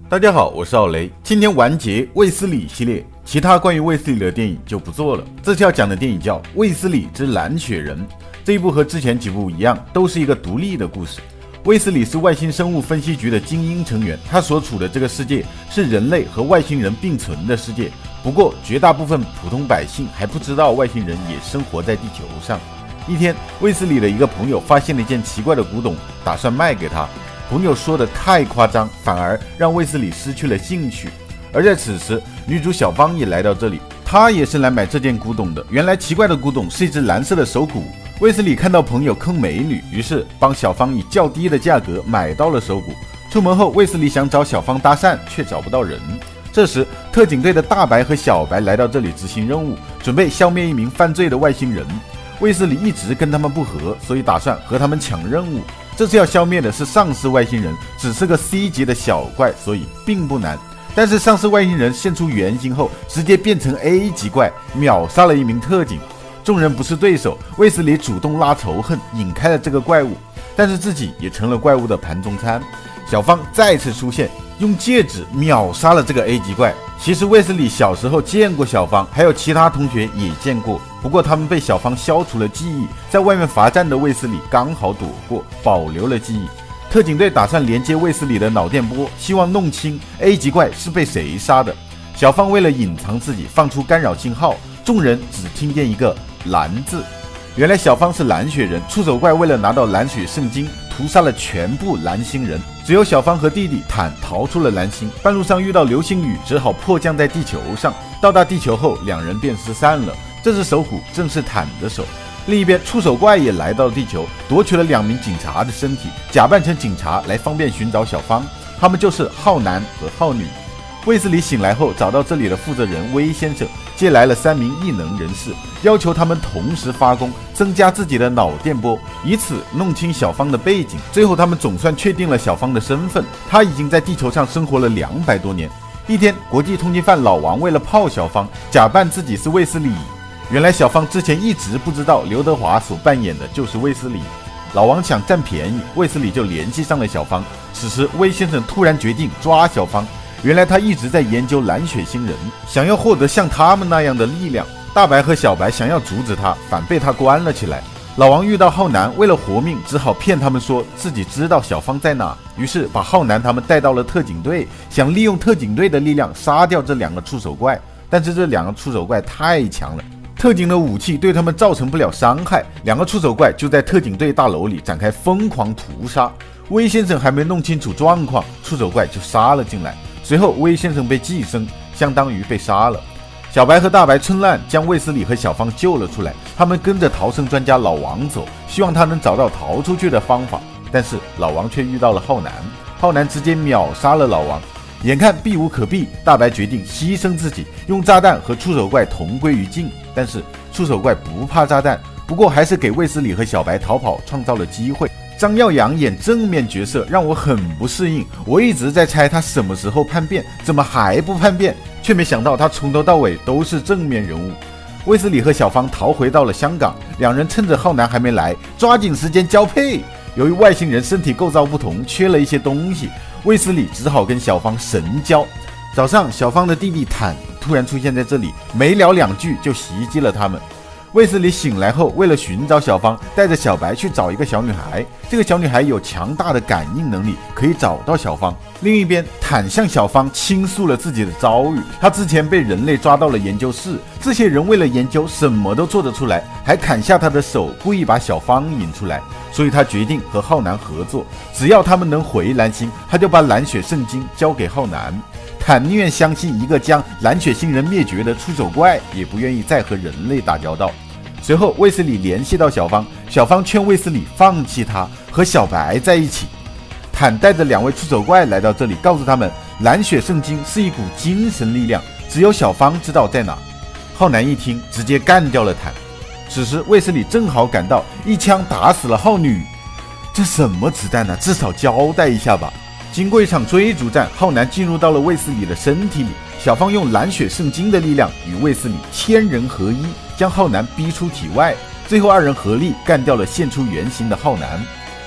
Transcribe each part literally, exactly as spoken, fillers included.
大家好，我是奥雷。今天完结卫斯理系列，其他关于卫斯理的电影就不做了。这次要讲的电影叫《卫斯理之蓝血人》，这一部和之前几部一样，都是一个独立的故事。卫斯理是外星生物分析局的精英成员，他所处的这个世界是人类和外星人并存的世界。不过，绝大部分普通百姓还不知道外星人也生活在地球上。一天，卫斯理的一个朋友发现了一件奇怪的古董，打算卖给他。朋友说的太夸张，反而让卫斯理失去了兴趣。而在此时，女主小芳也来到这里，她也是来买这件古董的。原来奇怪的古董是一只蓝色的手鼓。卫斯理看到朋友坑美女，于是帮小芳以较低的价格买到了手鼓。出门后，卫斯理想找小芳搭讪，却找不到人。这时，特警队的大白和小白来到这里执行任务，准备消灭一名犯罪的外星人。卫斯理一直跟他们不和，所以打算和他们抢任务。这次要消灭的是丧尸外星人，只是个 C 级的小怪，所以并不难。但是丧尸外星人现出原形后，直接变成 A 级怪，秒杀了一名特警。众人不是对手，卫斯理主动拉仇恨，引开了这个怪物，但是自己也成了怪物的盘中餐。小芳再次出现，用戒指秒杀了这个 A 级怪。其实卫斯理小时候见过小芳，还有其他同学也见过，不过他们被小芳消除了记忆，在外面罚站的卫斯理刚好躲过，保留了记忆。特警队打算连接卫斯理的脑电波，希望弄清 A 级怪是被谁杀的。小芳为了隐藏自己，放出干扰信号，众人只听见一个蓝字。原来小芳是蓝血人，触手怪为了拿到蓝血圣经，屠杀了全部蓝星人，只有小芳和弟弟坦逃出了蓝星。半路上遇到流星雨，只好迫降在地球上。到达地球后，两人便失散了。这只手鼓正是坦的手。另一边，触手怪也来到地球，夺取了两名警察的身体，假扮成警察来方便寻找小芳。他们就是浩男和浩女。卫斯理醒来后，找到这里的负责人威先生，借来了三名异能人士，要求他们同时发功，增加自己的脑电波，以此弄清小芳的背景。最后，他们总算确定了小芳的身份，她已经在地球上生活了两百多年。一天，国际通缉犯老王为了泡小芳，假扮自己是卫斯理。原来小芳之前一直不知道刘德华所扮演的就是卫斯理。老王想占便宜，卫斯理就联系上了小芳。此时，威先生突然决定抓小芳。原来他一直在研究蓝血星人，想要获得像他们那样的力量。大白和小白想要阻止他，反被他关了起来。老王遇到浩南，为了活命，只好骗他们说自己知道小芳在哪，于是把浩南他们带到了特警队，想利用特警队的力量杀掉这两个触手怪。但是这两个触手怪太强了，特警的武器对他们造成不了伤害，两个触手怪就在特警队大楼里展开疯狂屠杀。威先生还没弄清楚状况，触手怪就杀了进来。随后，威先生被寄生，相当于被杀了。小白和大白趁乱将卫斯理和小芳救了出来。他们跟着逃生专家老王走，希望他能找到逃出去的方法。但是老王却遇到了浩南，浩南直接秒杀了老王。眼看避无可避，大白决定牺牲自己，用炸弹和触手怪同归于尽。但是触手怪不怕炸弹，不过还是给卫斯理和小白逃跑创造了机会。张耀扬演正面角色让我很不适应，我一直在猜他什么时候叛变，怎么还不叛变？却没想到他从头到尾都是正面人物。卫斯理和小芳逃回到了香港，两人趁着浩南还没来，抓紧时间交配。由于外星人身体构造不同，缺了一些东西，卫斯理只好跟小芳神交。早上，小芳的弟弟坦突然出现在这里，没聊两句就袭击了他们。卫斯理醒来后，为了寻找小芳，带着小白去找一个小女孩。这个小女孩有强大的感应能力，可以找到小芳。另一边，坦向小芳倾诉了自己的遭遇。他之前被人类抓到了研究室，这些人为了研究什么都做得出来，还砍下他的手，故意把小芳引出来。所以他决定和浩南合作，只要他们能回蓝星，他就把蓝血圣经交给浩南。坦宁愿相信一个将蓝血星人灭绝的触手怪，也不愿意再和人类打交道。随后，卫斯理联系到小芳，小芳劝卫斯理放弃他，和小白在一起。坦带着两位触手怪来到这里，告诉他们蓝血圣经是一股精神力量，只有小芳知道在哪。浩南一听，直接干掉了坦。此时，卫斯理正好赶到，一枪打死了浩女。这什么子弹啊？至少交代一下吧。经过一场追逐战，浩南进入到了卫斯理的身体里。小芳用蓝血圣经的力量与卫斯理天人合一，将浩南逼出体外。最后二人合力干掉了现出原形的浩南。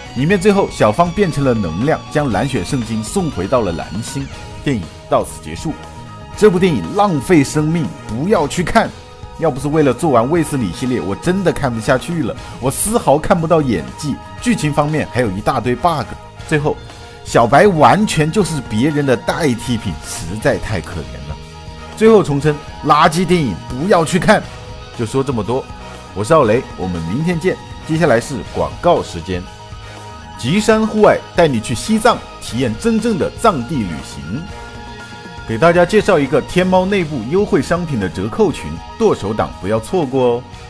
里面最后小芳变成了能量，将蓝血圣经送回到了蓝星。电影到此结束。这部电影浪费生命，不要去看。要不是为了做完卫斯理系列，我真的看不下去了。我丝毫看不到演技，剧情方面还有一大堆 bug。最后，小白完全就是别人的代替品，实在太可怜了。最后重申，垃圾电影不要去看。就说这么多，我是奥雷，我们明天见。接下来是广告时间。极山户外带你去西藏，体验真正的藏地旅行。给大家介绍一个天猫内部优惠商品的折扣群，剁手党不要错过哦。